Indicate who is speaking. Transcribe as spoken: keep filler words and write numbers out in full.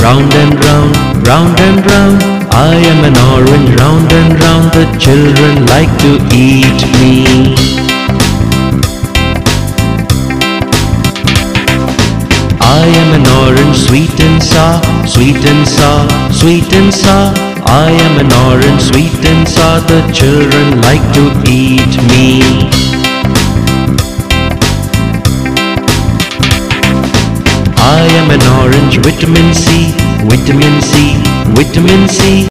Speaker 1: round and round, round and round. I am an orange, round and round. The children like to eat me. I am an orange, sweet and sour, sweet and sour, sweet and sour. I am an orange, sweet and sour. The children like to eat me. I am an orange, vitamin C, vitamin C, vitamin C.